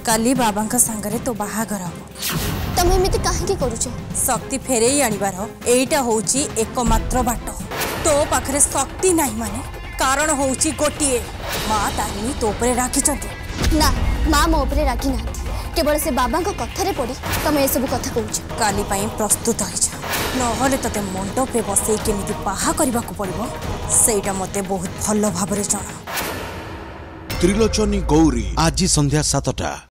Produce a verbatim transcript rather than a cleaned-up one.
काली बाबा सांगरे तो बाहागर हम तुम एमती कहीं करुच शक्ति फेरे आनिबार एईटा होउची एकमात्र बाट तो पाखरे शक्ति नहीं माने कारण होउची गोटिए माँ तारिणी तो उपरे राखी ना माँ मो उपरे राखी ना केवल से बाबा को कथारे पड़ी तुम ये सब कथा कहूच काली पाई प्रस्तुत हो ना ते मंडप रे बसई केमिति बाहा करबा को पड़िबो सेटा मते बहुत भल भाबरे जणा। त्रिलोचनी गौरी आज संध्या सातटा।